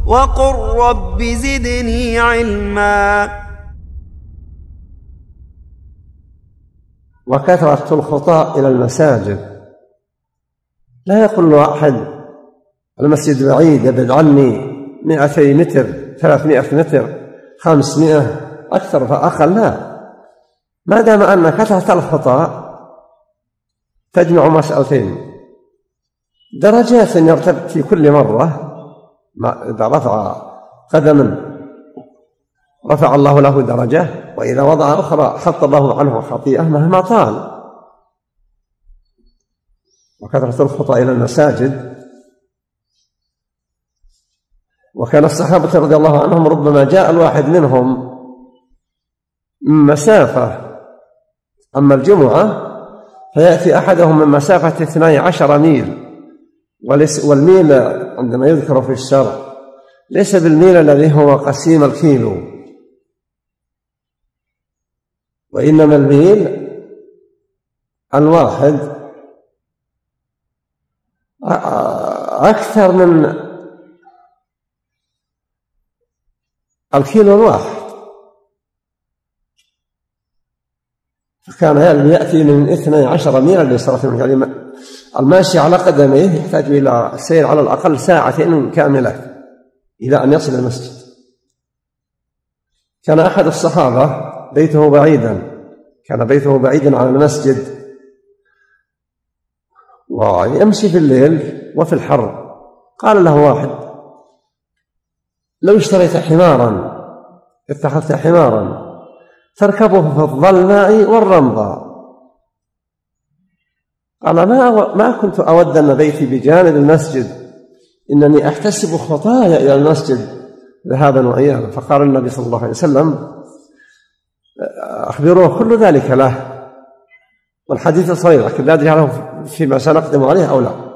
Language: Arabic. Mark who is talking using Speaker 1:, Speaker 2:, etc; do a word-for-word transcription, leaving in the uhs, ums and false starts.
Speaker 1: وقل رب زدني علما.
Speaker 2: وكثرة الخطى إلى المساجد، لا يقول واحد المسجد بعيد ابعد عني مئتي متر ثلاثمائة متر خمسمائة أكثر فأقل، لا، ما دام أن كثرة الخطى تجمع مسألتين: درجات يرتب في كل مرة، إذا رفع قدما رفع الله له درجة، وإذا وضع أخرى حط الله عنه خطيئة مهما طال. وكثرة الخطى إلى المساجد، وكان الصحابة رضي الله عنهم ربما جاء الواحد منهم من مسافة، أما الجمعة فيأتي أحدهم من مسافة اثني عشر ميل، والميل عندما يذكر في الشرع ليس بالميل الذي هو قسيم الكيلو، وإنما الميل الواحد أكثر من الكيلو الواحد، فكان يأتي من اثني عشر ميلا لصلاة المغرب. الماشي على قدميه يحتاج إلى السير على الأقل ساعتين كاملة إلى أن يصل المسجد. كان أحد الصحابة بيته بعيدا كان بيته بعيدا عن المسجد، ويمشي في الليل وفي الحر. قال له واحد: لو اشتريت حمارا اتخذت حمارا تركبه في الظلماء والرمضاء. قال: ما, ما كنت أود أن بيتي بجانب المسجد، إنني أحتسب خطايا إلى المسجد ذهابا وإيابا. فقال النبي صلى الله عليه وسلم: أخبروه كل ذلك له. والحديث صحيح، لكن لا أدري عنه فيما سنقدم عليه أو لا.